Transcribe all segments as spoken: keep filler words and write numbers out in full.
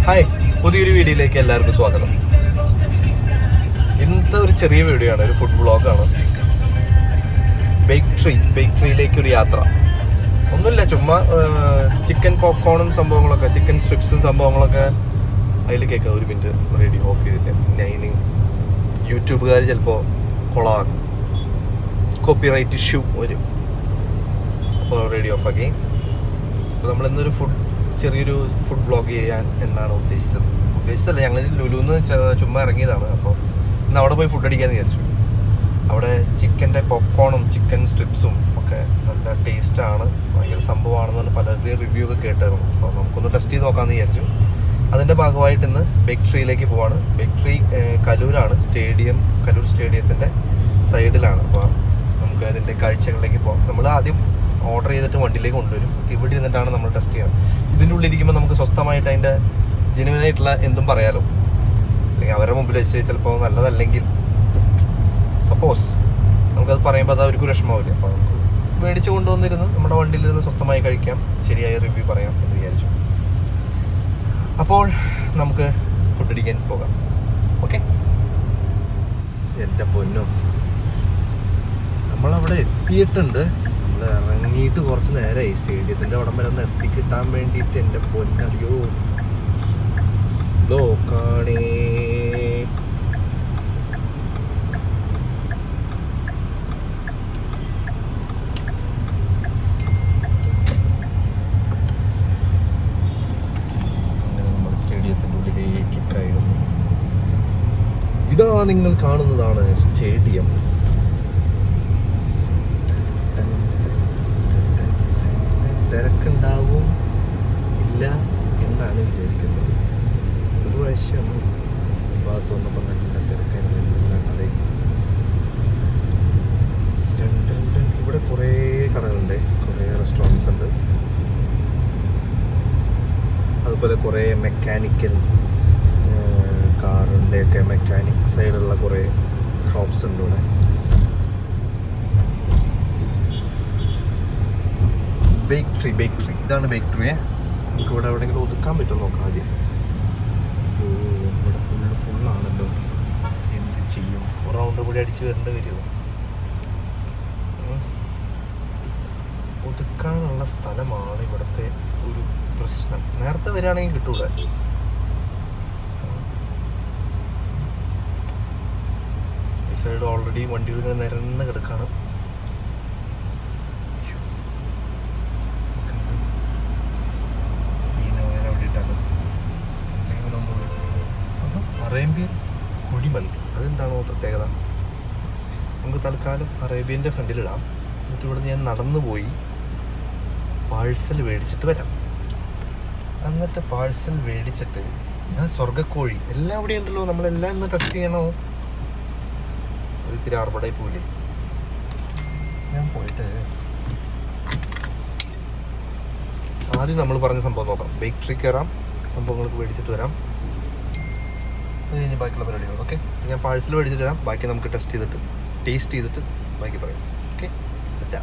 Hi, പുതിയൊരു വീഡിയോയിലേക്ക് എല്ലാവർക്കും സ്വാഗതം. ഇന്നത്തെ ഒരു ചെറിയ വീഡിയോ ആണ്, ഒരു ഫുഡ് വ്ളോഗാണ്. ബേക്ക്ട്രീ ബേക്ക്ട്രീയിലേക്ക് ഒരു യാത്ര. ഒന്നുമില്ല, ചുമ്മാ ചിക്കൻ പോപ്കോണും സംഭവങ്ങളൊക്കെ, ചിക്കൻ സ്ട്രിപ്സും സംഭവങ്ങളൊക്കെ അതിൽ കേൾക്കാം. ഒരു മിനിറ്റ് റേഡിയോ ഓഫ് ചെയ്തിട്ട് നൈനി യൂട്യൂബുകാർ ചിലപ്പോൾ കൊളാകും, കോപ്പിറൈറ്റ് ഇഷ്യൂ വരും. അപ്പോൾ റേഡിയോ ഓഫാക്കി. അപ്പോൾ നമ്മളിന്നൊരു ഫുഡ് ചെറിയൊരു ഫുഡ് വ്ളോഗ് ചെയ്യാൻ എന്നാണ് ഉദ്ദേശിച്ചത്. ഉദ്ദേശിച്ചല്ല, ഞങ്ങൾ ലുലുന്ന് ചുമ്മാ ഇറങ്ങിയതാണ്. അപ്പോൾ ഇന്ന് അവിടെ പോയി ഫുഡ് അടിക്കാമെന്ന് വിചാരിച്ചു. അവിടെ ചിക്കൻ്റെ പോപ്കോണും ചിക്കൻ സ്ട്രിപ്സും ഒക്കെ നല്ല ടേസ്റ്റാണ്, ഭയങ്കര സംഭവമാണെന്ന് പറഞ്ഞ് പലരുടെയും റിവ്യൂ ഒക്കെ കേട്ടായിരുന്നു. അപ്പോൾ നമുക്കൊന്ന് ടെസ്റ്റ് ചെയ്ത് നോക്കാമെന്ന് വിചാരിച്ചു. അതിൻ്റെ ഭാഗമായിട്ട് ഇന്ന് ബേക്ക്ട്രീയിലേക്ക് പോവാണ്. ബേക്ക്ട്രീ കലൂരാണ്, സ്റ്റേഡിയം കലൂർ സ്റ്റേഡിയത്തിൻ്റെ സൈഡിലാണ്. അപ്പോൾ നമുക്ക് അതിൻ്റെ കാഴ്ചകളിലേക്ക് പോകാം. നമ്മൾ ആദ്യം ഓർഡർ ചെയ്തിട്ട് വണ്ടിയിലേക്ക് കൊണ്ടുവരും. ഇവിടെ ഇരുന്നിട്ടാണ് നമ്മൾ ടെസ്റ്റ് ചെയ്യുക. ഇതിൻ്റെ ഉള്ളിലിരിക്കുമ്പോൾ നമുക്ക് സ്വസ്ഥമായിട്ട് അതിൻ്റെ ജെനുവിനായിട്ടുള്ള എന്തും പറയാലോ. അല്ലെങ്കിൽ അവരുടെ മുമ്പിൽ വെച്ച് ചിലപ്പോൾ നല്ലതല്ലെങ്കിൽ സപ്പോസ് നമുക്കത് പറയുമ്പോൾ അത് അവർക്ക് വിഷമമാവില്ല. അപ്പോൾ നമുക്ക് മേടിച്ച് കൊണ്ടുവന്നിരുന്ന് നമ്മുടെ വണ്ടിയിലിരുന്ന് സ്വസ്ഥമായി കഴിക്കാം, ശരിയായ റിവ്യൂ പറയാം എന്ന് വിചാരിച്ചു. അപ്പോൾ നമുക്ക് ഫുഡ് അടിക്കാൻ പോകാം. ഓക്കെ. എൻ്റെ പൊന്നോ, നമ്മളവിടെ എത്തിയിട്ടുണ്ട്. നമ്മൾ ഇറങ്ങിയിട്ട് കുറച്ച് നേരമായി. സ്റ്റേഡിയത്തിൻ്റെ അവിടം വരെ ഒന്ന് എത്തിക്കിട്ടാൻ വേണ്ടിയിട്ട്. എൻ്റെ പൊന്നടിയോ ബ്ലോക്കാണേ. അങ്ങനെ നമ്മൾ സ്റ്റേഡിയത്തിൻ്റെ ഉള്ളിലേക്ക് കയറുന്നു. ഇതാ നിങ്ങൾ കാണുന്നതാണ് സ്റ്റേഡിയം. തിരക്കുണ്ടാവും ഇല്ല എന്നാണ് വിചാരിക്കുന്നത്. ഒരു പ്രാവശ്യം ഭാഗത്ത് വന്നപ്പോൾ നല്ല തിരക്കായിരുന്നു എല്ലാ കടയും. രണ്ട് രണ്ട് ഇവിടെ കുറേ കടകളുണ്ട്, കുറേ റെസ്റ്റോറൻറ്റ്സ് ഉണ്ട്. അതുപോലെ കുറേ മെക്കാനിക്കൽ കാറിൻ്റെയൊക്കെ മെക്കാനിക് സൈഡുള്ള കുറേ ഷോപ്സ് ഉണ്ട് ഇവിടെ. ബേക്ക്ട്രീ ബേക്ക്ട്രീ ഇതാണ് ബേക്ക്ട്രീയെ. നമുക്ക് ഇവിടെ എവിടെയെങ്കിലും ഒതുക്കാൻ പറ്റുമോ നോക്കാം ആദ്യം. ഓ, ഇവിടെ ഫുള്ള് ഫുള്ളാണല്ലോ. എന്ത് ചെയ്യും? റൗണ്ട് കൂടി അടിച്ച് വരേണ്ടി വരുമോ? ഒതുക്കാനുള്ള സ്ഥലമാണ് ഇവിടുത്തെ ഒരു പ്രശ്നം. നേരത്തെ വരികയാണെങ്കിൽ കിട്ടൂല. ഈ സൈഡ് ഓൾറെഡി വണ്ടികൾ ഇങ്ങനെ നിരന്ന് കിടക്കാണ്. അറേബ്യൻ കുഴിമന്തി, അതെന്താണോ പ്രത്യേകത? നമുക്ക് തൽക്കാലം അറേബ്യൻ്റെ ഫ്രണ്ടിലിടാം. എന്നിട്ട് ഇവിടെ ഞാൻ നടന്നു പോയി പാഴ്സൽ മേടിച്ചിട്ട് വരാം. എന്നിട്ട് പാഴ്സൽ മേടിച്ചിട്ട് ഞാൻ സ്വർഗ്ഗക്കോഴി എല്ലാം ഇവിടെ ഉണ്ടല്ലോ, നമ്മളെല്ലാം ഇന്ന് ടെസ്റ്റ് ചെയ്യണോ? ഒരു ഇത്തിരി ആർബടായി പോയില്ലേ? ഞാൻ പോയിട്ട് ആദ്യം നമ്മൾ പറഞ്ഞ സംഭവം നോക്കാം. ബേക്ക്ട്രീ കയറാം, സംഭവങ്ങൾക്ക് മേടിച്ചിട്ട് വരാം. അത് കഴിഞ്ഞ് ബാക്കിയുള്ള പരിപാടികൾ. ഓക്കെ, ഞാൻ പാഴ്സൽ മേടിച്ചിട്ട് വരാം. ബാക്കി നമുക്ക് ടെസ്റ്റ് ചെയ്തിട്ട് ടേസ്റ്റ് ചെയ്തിട്ട് ബാക്കി പറയാം. ഓക്കെ, പറ്റാം.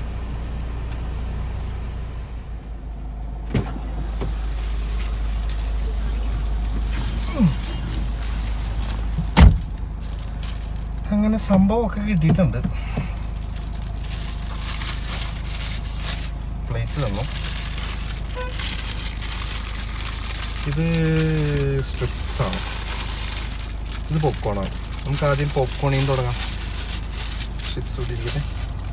അങ്ങനെ സംഭവമൊക്കെ കിട്ടിയിട്ടുണ്ട്. പ്ലേറ്റ് തന്നു. ഇത് സ്ട്രിപ്സ് ആണ്, ഇത് പോപ്കോണാണ്. നമുക്ക് ആദ്യം പോപ്കോണിൽ നിന്ന് തുടങ്ങാം. സ്ട്രിപ്സ് കൂടി ഇരിക്കട്ടെ.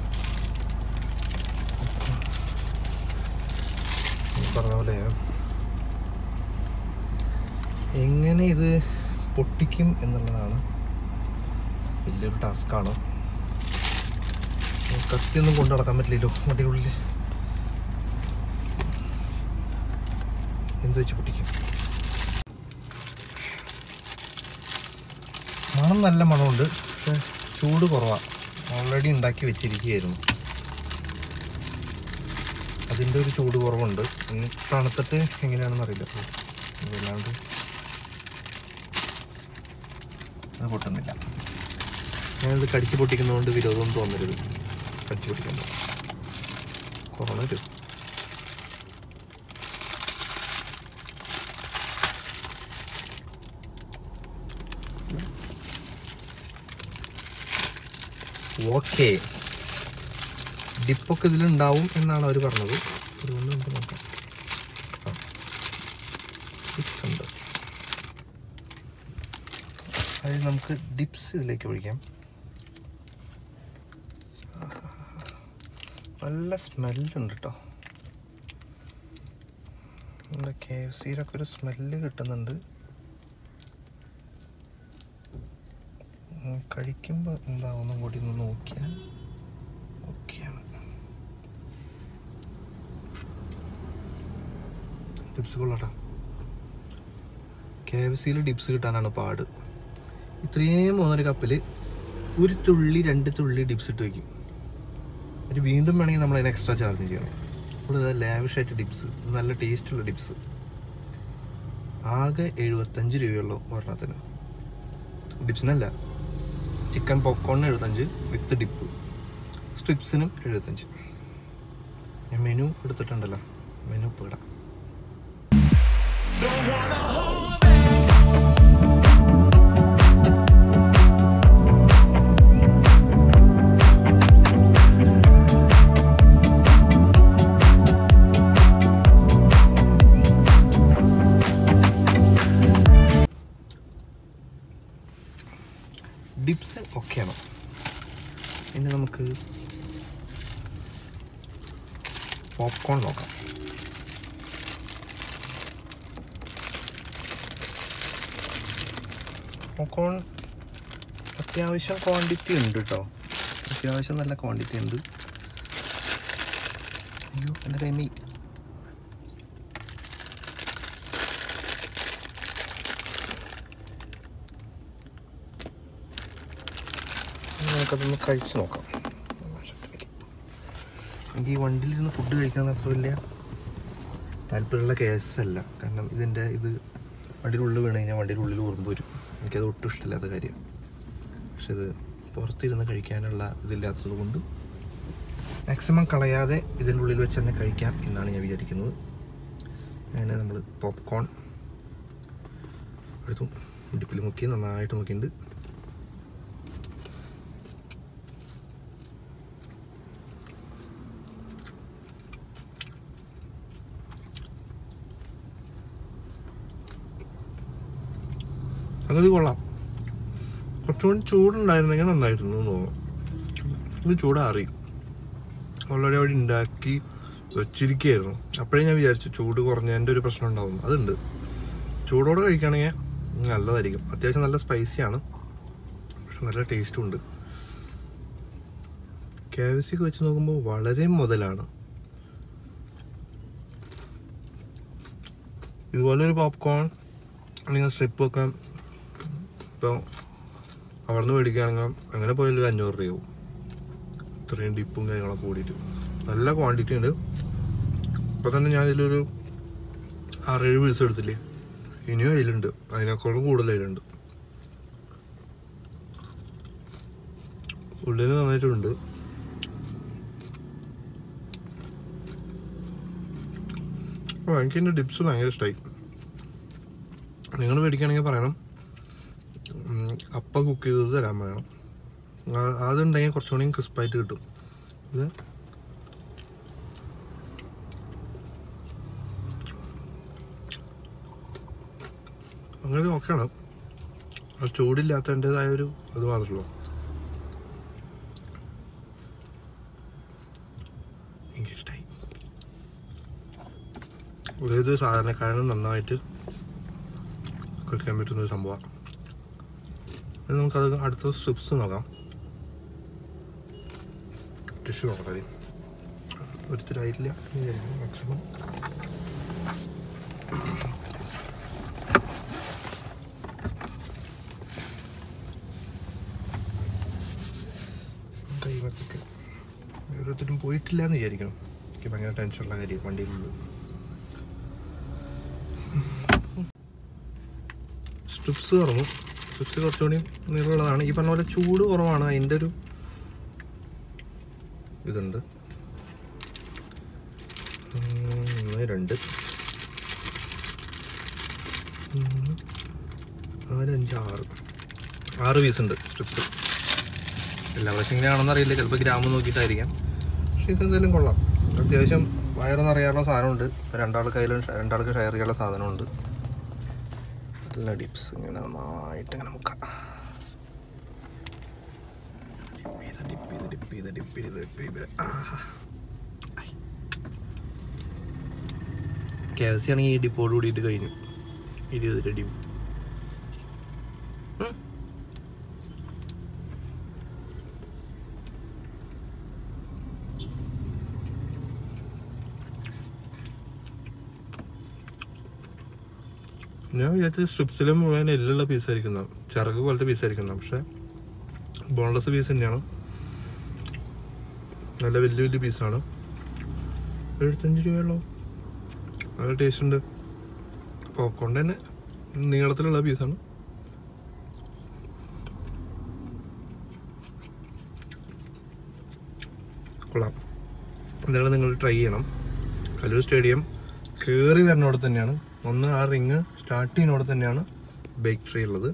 പറഞ്ഞ പോലെ എങ്ങനെ ഇത് പൊട്ടിക്കും എന്നുള്ളതാണ് വലിയൊരു ടാസ്ക്കാണ്. കത്തിയൊന്നും കൊണ്ടു നടക്കാൻ പറ്റില്ലല്ലോ വണ്ടിക്കുള്ളിൽ. എന്ത് വെച്ച് പൊട്ടിക്കും? മണം നല്ല മണമുണ്ട്, പക്ഷെ ചൂട് കുറവാണ്. ഓൾറെഡി ഉണ്ടാക്കി വെച്ചിരിക്കുകയായിരുന്നു, അതിൻ്റെ ഒരു ചൂട് കുറവുണ്ട്. തണുത്തിട്ട് എങ്ങനെയാണെന്ന് അറിയില്ല. അതല്ലാണ്ട് അത് പൊട്ടുന്നില്ല. ഞാനത് കടിച്ച് പൊട്ടിക്കുന്നതുകൊണ്ട് വിരോധം തോന്നരുത്. കടിച്ച് പൊട്ടിക്കുമ്പോൾ കൊറോണ വരും. ഓക്കെ, ഡിപ്പൊക്കെ ഇതിലുണ്ടാവും എന്നാണ് അവർ പറഞ്ഞത്. അതുകൊണ്ട് നമുക്ക് നോക്കാം. ഡിപ്സ് ഉണ്ട്. അതായത് നമുക്ക് ഡിപ്സ് ഇതിലേക്ക് ഒഴിക്കാം. നല്ല സ്മെല്ലുണ്ട് കേട്ടോ. നമ്മുടെ കെ എഫ് സിയിലൊക്കെ ഒരു സ്മെല്ല് കിട്ടുന്നുണ്ട്. കഴിക്കുമ്പോൾ എന്താവുന്നും കൂടി ഒന്ന് നോക്കിയാൽ ഓക്കെയാണ്. ഡിപ്സ് കൊള്ളാം. കെ എഫ് സിയിൽ ഡിപ്സ് കിട്ടാനാണ് പാട്. ഇത്രയും മൂന്നര കപ്പിൽ ഒരു തുള്ളി രണ്ട് തുള്ളി ഡിപ്സ് ഇട്ട് വയ്ക്കും. ഒരു വീണ്ടും വേണമെങ്കിൽ നമ്മൾ അതിന് എക്സ്ട്രാ ചാർജ് ചെയ്യണം. ഇവിടെ ലാവിഷായിട്ട് ഡിപ്സ്, നല്ല ടേസ്റ്റുള്ള ഡിപ്സ്. ആകെ എഴുപത്തഞ്ച് രൂപയുള്ളൂ ഒരെണ്ണത്തിന്. ഡിപ്സിനല്ല, ചിക്കൻ പോപ്കോണിന് എഴുപത്തഞ്ച് വിത്ത് ഡിപ്പ്, സ്ട്രിപ്സിനും എഴുപത്തഞ്ച്. ഞാൻ മെനു എടുത്തിട്ടുണ്ടല്ലോ, മെനു ഇപ്പോൾ ഇടാം. ഡിപ്സ് ഓക്കെയാണ്. ഇനി നമുക്ക് പോപ്കോൺ നോക്കാം. പോപ്കോൺ അത്യാവശ്യം ക്വാണ്ടിറ്റി ഉണ്ട് കേട്ടോ, അത്യാവശ്യം നല്ല ക്വാണ്ടിറ്റി ഉണ്ട്. അയ്യോ എൻ്റെ കൈമി. നമുക്കതൊന്ന് കഴിച്ച് നോക്കാം. എനിക്ക് ഈ വണ്ടിയിലിരുന്ന് ഫുഡ് കഴിക്കുന്നത് അത്ര വലിയ താല്പര്യമുള്ള കേസല്ല. കാരണം ഇതിൻ്റെ ഇത് വണ്ടിയുടെ ഉള്ളിൽ വീണ് കഴിഞ്ഞാൽ വണ്ടിയുടെ ഉള്ളിൽ ഉറുമ്പ് വരും. എനിക്കത് ഒട്ടും ഇഷ്ടമില്ലാത്ത കാര്യം. പക്ഷെ ഇത് പുറത്തിരുന്ന് കഴിക്കാനുള്ള ഇതില്ലാത്തത് കൊണ്ട് മാക്സിമം കളയാതെ ഇതിൻ്റെ ഉള്ളിൽ വെച്ച് തന്നെ കഴിക്കാം എന്നാണ് ഞാൻ വിചാരിക്കുന്നത്. അങ്ങനെ നമ്മൾ പോപ്കോൺ എടുത്തു, ഡിപ്പിൽ മുക്കി നന്നായിട്ട് നോക്കിയിട്ടുണ്ട്. അതൊരു കൊള്ളാം. കുറച്ചുകൂടി ചൂടുണ്ടായിരുന്നെങ്കിൽ നന്നായിരുന്നു തോന്നുന്നു. ഇത് ചൂടാറി ഓൾറെഡി അവിടെ ഉണ്ടാക്കി വെച്ചിരിക്കുകയായിരുന്നു. അപ്പോഴേ ഞാൻ വിചാരിച്ചു ചൂട് കുറഞ്ഞതിൻ്റെ ഒരു പ്രശ്നം ഉണ്ടാവും. അതുണ്ട്, ചൂടോടെ കഴിക്കുകയാണെങ്കിൽ നല്ലതായിരിക്കും. അത്യാവശ്യം നല്ല സ്പൈസിയാണ്, പക്ഷെ നല്ല ടേസ്റ്റും ഉണ്ട്. കെ എഫ് സിക്ക് വെച്ച് നോക്കുമ്പോൾ വളരെ മുതലാണ്. ഇതുപോലൊരു പോപ്കോൺ നിങ്ങൾ സ്ട്രിപ്പ് വെക്കാൻ ഇപ്പോൾ അവിടെ നിന്ന് മേടിക്കുകയാണെങ്കിൽ അങ്ങനെ പോയാലും ഒരു അഞ്ഞൂറ് രൂപയാവും. ഇത്രയും ഡിപ്പും കാര്യങ്ങളൊക്കെ കൂടിയിട്ട് നല്ല ക്വാണ്ടിറ്റി ഉണ്ട്. ഇപ്പം തന്നെ ഞാനിതിലൊരു ആറേഴ് പീസ് എടുത്തില്ലേ, ഇനിയും അതിലുണ്ട്, അതിനേക്കാളും കൂടുതൽ അതിലുണ്ട്. ഉള്ളിൽ നന്നായിട്ടുണ്ട്. എനിക്ക് എൻ്റെ ഡിപ്സ് ഭയങ്കര ഇഷ്ടമായി. നിങ്ങൾ മേടിക്കുകയാണെങ്കിൽ പറയണം, കപ്പ കുക്ക് ചെയ്തത് തരാൻ പറയണം. അതുണ്ടെങ്കിൽ കുറച്ചുകൂടി ക്രിസ്പായിട്ട് കിട്ടും. ഇത് അങ്ങനെ നോക്കണം. അത് ചൂടില്ലാത്തതിൻ്റെതായ ഒരു അത് മാത്രമല്ലോ. എനിക്കിഷ്ടമായി. ഏത് സാധാരണക്കാരനും നന്നായിട്ട് കഴിക്കാൻ പറ്റുന്നൊരു സംഭവമാണ്. നമുക്കത് അടുത്ത സ്ട്രിപ്സ് നോക്കാം. ടിഷ്യൂ നോക്കാം. ആദ്യം ഒരിത്തിരായിട്ടില്ല മാക്സിമം. കൈവത്തൊക്കെ ഓരോരുത്തരും പോയിട്ടില്ല എന്ന് വിചാരിക്കണം. എനിക്ക് ഭയങ്കര ടെൻഷനുള്ള കാര്യം വണ്ടിയിലുള്ളത്. സ്ട്രിപ്സ് തുറന്നു. സ്ട്രിപ്സ് കുറച്ചുകൂടി നീളമുള്ളതാണ്. ഈ പറഞ്ഞ പോലെ ചൂട് കുറവാണ്. അതിൻ്റെ ഒരു ഇതുണ്ട്. രണ്ട് നാല് അഞ്ച് ആറ് ആറ് പീസ് ഉണ്ട് സ്ട്രിപ്സ്. എല്ലാ പ്രാവശ്യം ഇങ്ങനെയാണെന്ന് അറിയില്ല, ചിലപ്പോൾ ഗ്രാമം നോക്കിയിട്ടായിരിക്കാം. പക്ഷെ ഇതെന്തായാലും കൊള്ളാം. അത്യാവശ്യം വയറൊന്നും അറിയാനുള്ള സാധനമുണ്ട്. രണ്ടാൾ കയ്യിലും രണ്ടാൾക്ക് ഷെയർ ചെയ്യാനുള്ള സാധനമുണ്ട്. നല്ല ഡിപ്സ് ഇങ്ങനെ നന്നായിട്ട് ഇങ്ങനെ മുക്കാം. ഡിപ്പ് ചെയ്ത് ഡിപ്പ് ചെയ്ത് ഡിപ്പ് ചെയ്ത് ഡിപ്പ് ചെയ്ത് ആഹാ. കെ എഫ് സി ആണെങ്കിൽ ഈ ഡിപ്പോട് കൂടിയിട്ട് കഴിഞ്ഞു. ഇരുപത് രൂപ ഞാൻ വിചാരിച്ച സ്ട്രിപ്സിലും മുഴുവൻ എല്ലുള്ള പീസായിരിക്കുന്ന, ചിറക് പോലത്തെ പീസായിരിക്കുന്ന, പക്ഷെ ബോൺലെസ് പീസ് തന്നെയാണ്. നല്ല വലിയ വലിയ പീസാണ്. എഴുപത്തഞ്ച് രൂപയുള്ളൂ. നല്ല ടേസ്റ്റ് ഉണ്ട്. പോപ്കോൺ തന്നെ നീളത്തിലുള്ള പീസാണ്. കൊള്ളാം. എന്തായാലും നിങ്ങൾ ട്രൈ ചെയ്യണം. കലൂർ സ്റ്റേഡിയം കയറി വരുന്നോടെ തന്നെയാണ്, ഒന്ന് ആ റിങ് സ്റ്റാർട്ട് ചെയ്യുന്നോടെ തന്നെയാണ് ബേക്കറി ഉള്ളത്.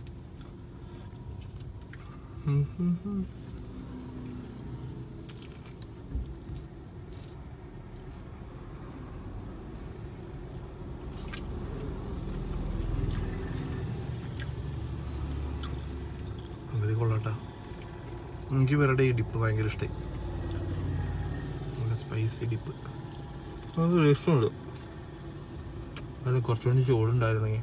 അങ്ങനെ കൊള്ളാട്ടാ. എനിക്ക് ഇവരുടെ ഈ ഡിപ്പ് ഭയങ്കര ഇഷ്ടമായി. നല്ല സ്പൈസി ഡിപ്പ്, അത് ടേസ്റ്റുണ്ട്. അത് കുറച്ചുകൂടി ചൂടുണ്ടായിരുന്നെങ്കിൽ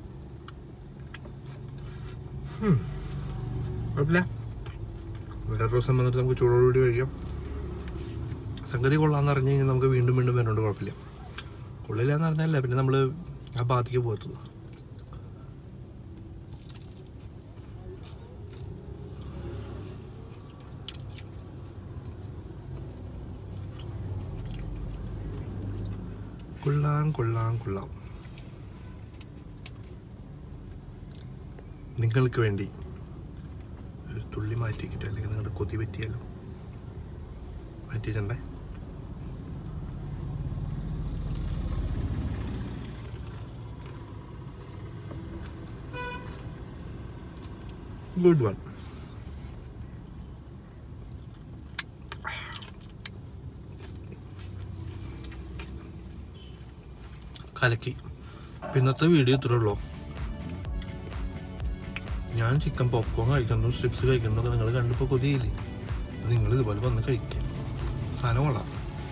കുഴപ്പമില്ല. വേറെ ദിവസം വന്നിട്ട് നമുക്ക് ചൂടോടുകൂടി കഴിക്കാം. സംഗതി കൊള്ളാന്ന് പറഞ്ഞു കഴിഞ്ഞാൽ നമുക്ക് വീണ്ടും വീണ്ടും വരുന്നുണ്ട്. കുഴപ്പമില്ല. കൊള്ളില്ല എന്ന് പറഞ്ഞാലേ പിന്നെ നമ്മൾ ആ ഭാഗത്തേക്ക് പോകത്തുള്ളൂ. കൊള്ളാം കൊള്ളാം കൊള്ളാം. നിങ്ങൾക്ക് വേണ്ടി ഒരു തുള്ളി മാറ്റിക്കിട്ട്, അല്ലെങ്കിൽ നിങ്ങളുടെ കൊതി പറ്റിയാലോ. മാറ്റിയിട്ടുണ്ടേ. Good one. കലക്കി. ഇന്നത്തെ വീഡിയോ ഇത്രേ ഉള്ളൂ. ഞാൻ ചിക്കൻ പോപ്കോൺ കഴിക്കുന്നു, സ്ട്രിപ്സ് കഴിക്കുന്നതൊക്കെ നിങ്ങൾ കണ്ടിപ്പോൾ കൊതിയില്ലേ? നിങ്ങൾ ഇതുപോലെ വന്ന് കഴിക്കുക. സാധനം കൊള്ളാം,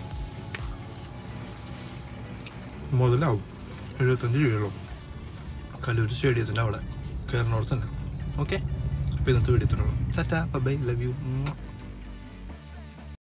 മുതലാവും. എഴുപത്തഞ്ച് രൂപയുള്ളൂ. കലൂർ സ്റ്റേഡിയത്തിൻ്റെ അവിടെ കയറുന്നോടെ തന്നെ. ഓക്കെ, അപ്പോൾ ഇന്നത്തെ വീഡിയോ ഇത്രേ ഉള്ളൂ. Tata, bye, love U.